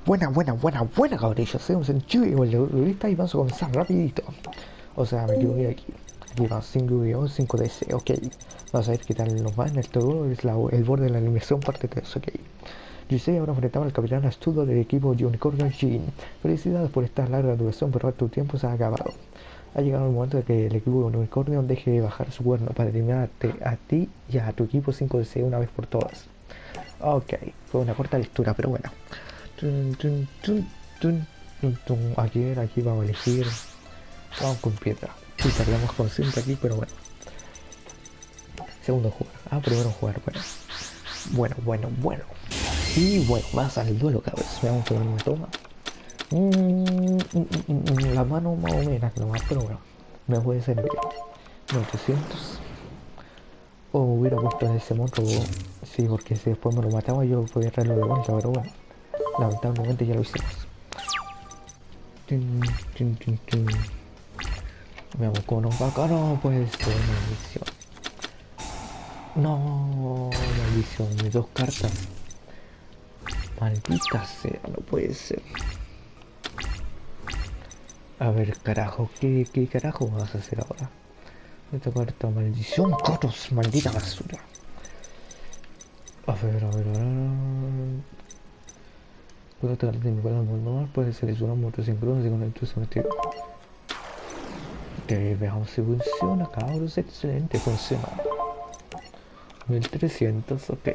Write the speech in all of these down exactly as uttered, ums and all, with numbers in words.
Buena, buena, buena, buena, cabrillos. Seguimos en Chuy con la ahorita y vamos a comenzar rapidito. O sea, me equivoqué aquí. Aquí vamos, cinco cinco D C, ok. Vamos a ver qué tal nos va en este duro. Es la, el borde de la animación parte tres, ok. Yo sé, ahora enfrentamos al capitán astuto del equipo Unicorn Jin. Felicidades por esta larga duración, pero tu tiempo se ha acabado. Ha llegado el momento de que el equipo Unicorn deje de bajar su cuerno para eliminarte a ti y a tu equipo cinco D C una vez por todas. Ok, fue una corta lectura, pero bueno. Tun, tun, tun, tun, tun, tun. Aquí, aquí vamos a elegir. Vamos con piedra. Sí, tardamos con siempre aquí, pero bueno. Segundo jugar. Ah, primero jugar, bueno. Bueno, bueno, bueno. Y bueno, más al duelo, cabros. Veamos que me toma. Mm, mm, mm, mm, la mano más o menos nomás, pero bueno. Me puede servir. ochocientos. O me hubiera puesto en ese monstruo. Sí, porque si después me lo mataba yo podía traerlo de vuelta, pero bueno. Lamentablemente ya lo hicimos. Tin, tin, tin, tin. Veamos cómo nos va acá. No puede ser, maldición. No, maldición, mis dos cartas. Maldita sea, no puede ser. A ver, carajo, ¿qué, qué carajo vas a hacer ahora? Esta carta, maldición, cotos, maldita basura. A ver, a ver, a ver. Puedo tratar de mi cuadro normal, puedes seleccionar un motor sincrono y con el tuyo sometido. Ok, veamos si funciona, cabros, excelente, funciona. mil trescientos, ok.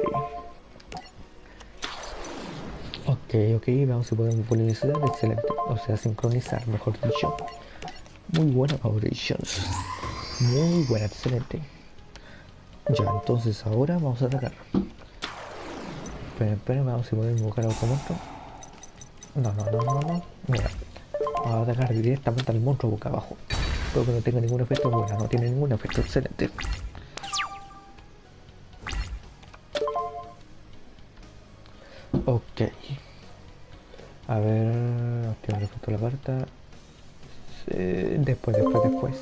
Ok, ok, veamos si podemos polinizar, excelente. O sea, sincronizar, mejor dicho. Muy buena, operations. Muy buena, excelente. Ya, entonces ahora vamos a atacar. Esperen, esperen, veamos si podemos invocar a otro monstruo. No, no, no, no, no. Mira, vamos a atacar directamente al monstruo boca abajo. Espero que no tenga ningún efecto. Bueno, no tiene ningún efecto, excelente. Ok. A ver, activar el efecto de la carta. Sí, después, después, después.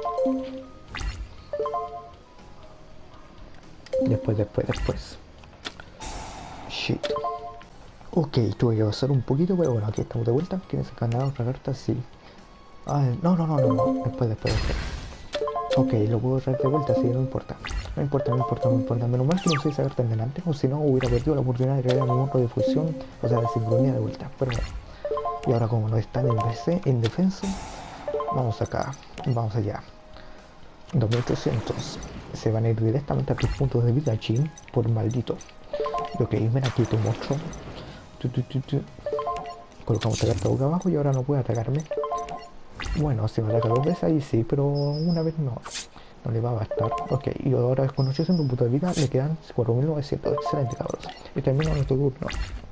Después, después, después. Shit. Ok, tuve que pasar un poquito, pero bueno, aquí estamos de vuelta. ¿Quieres sacar nada? ¿Otra carta? Sí. Ah, no, no, no, no, no. Después, después, después. Ok, lo puedo traer de vuelta, sí, no importa. No importa, no importa, no importa. Menos mal que no sé esa carta en delante, o si no hubiera perdido la oportunidad de traer a mi monstruo de fusión, o sea, de sincronía de vuelta. Pero bueno. Y ahora como no están en, D C, en defensa, vamos acá, vamos allá. dos mil trescientos. Se van a ir directamente a tus puntos de vida, Jin, por maldito. Ok, ven aquí tu monstruo. Tu, tu, tu, tu. Colocamos esta carta boca abajo y ahora no puede atacarme. Bueno, se va a atacar dos veces ahí sí, pero una vez no. No le va a bastar. Ok, y ahora con ochocientos puntos de vida le quedan cuatro mil novecientos. Excelente, cabros. Y termina nuestro turno.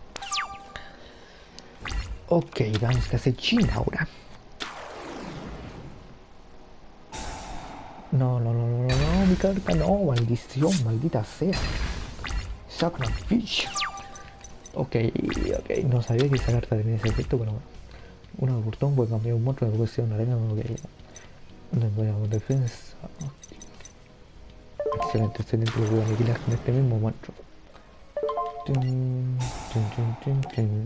Ok, vamos a hacer Jin ahora. No, no, no, no, no, no, mi carta no, maldición, maldita sea. Sacra Fish. Ok, ok, no sabía que esa carta tenía ese efecto, pero bueno. Una oportunidad puede cambiar un monstruo de cuestión de arena, ok. No voy a defensa. Excelente, excelente, lo voy a aniquilar con este mismo monstruo. Tin, tin, tin, tin, tin.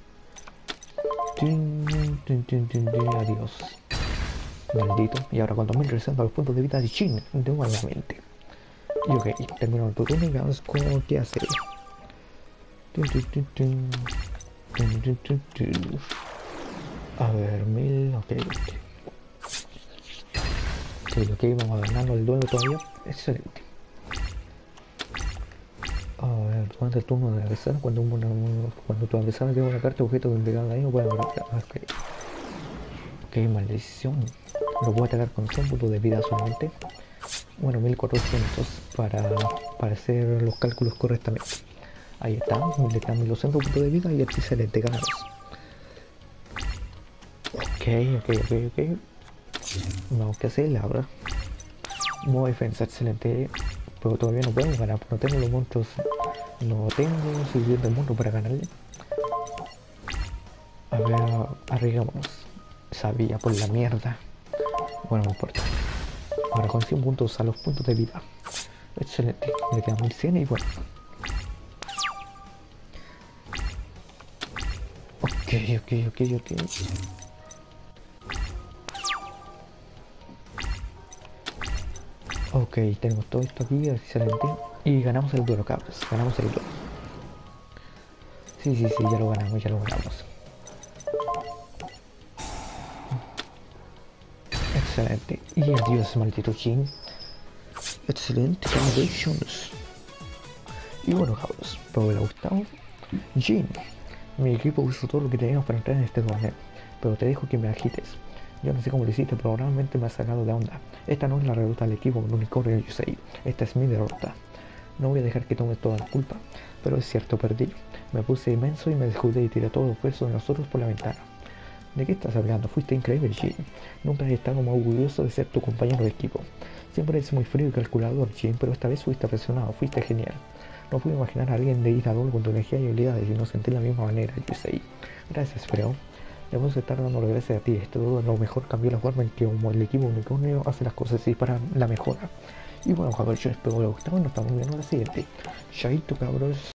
Tin, tin, tin, tin, tin. Adiós. Maldito. Y ahora con dos mil trescientos los puntos de vida de Jin, nuevamente. Y ok, terminó el turno y veamos cómo que hacer. A ver, mil, ok. Ok, ok, vamos a ganarnos el duelo todavía. Excelente. A ver, durante el turno de adversario, cuando, una, cuando tu adversario tiene una carta objeto de pegado ahí, no puede atacar. Ok. Ok, maldición. Lo puedo atacar con cien puntos de vida solamente. Bueno, mil cuatrocientos para, para hacer los cálculos correctamente. Ahí está, le quedan mil doscientos puntos de vida y es excelente, ganados. Ok, ok, ok, ok. Vamos a hacerle ahora. Modo defensa, excelente. Pero todavía no podemos ganar, no tengo los monstruos. No tengo suficiente monstruo para ganarle. A ver, arriesgámonos. Sabía por la mierda. Bueno, no importa. Ahora con cien puntos a los puntos de vida. Excelente, le quedan mil cien y bueno. Ok, ok, ok, ok. Ok, tenemos todo esto aquí, excelente. Y ganamos el duelo, cabros. Ganamos el duelo. Sí, sí, sí, ya lo ganamos, ya lo ganamos. Excelente. Y adiós, maldito Jin. Excelente, congratulations. Y bueno, cabros, espero que les haya gustado. Jin, mi equipo hizo todo lo que teníamos para entrar en este torneo, pero te dejo que me agites. Yo no sé cómo lo hiciste, pero realmente me ha sacado de onda. Esta no es la derrota del equipo con Unicornio Yusei. Esta es mi derrota. No voy a dejar que tomes toda la culpa, pero es cierto, perdí. Me puse inmenso y me descuidé y tiré todo el peso de nosotros por la ventana. ¿De qué estás hablando? Fuiste increíble, Jin. Nunca has estado más orgulloso de ser tu compañero de equipo. Siempre eres muy frío y calculador, Jin, pero esta vez fuiste apresionado, fuiste genial. No pude imaginar a alguien de Iradol con tu energía y habilidades y no sentir la misma manera, Yusei. Gracias, Freo. Debemos estar dando gracias a ti. Esto todo a lo mejor cambió la forma en que como el equipo unicornio hace las cosas y para la mejora. Y bueno, cabros, yo espero que les haya gustado y nos estamos viendo en la siguiente. Chaito, cabros.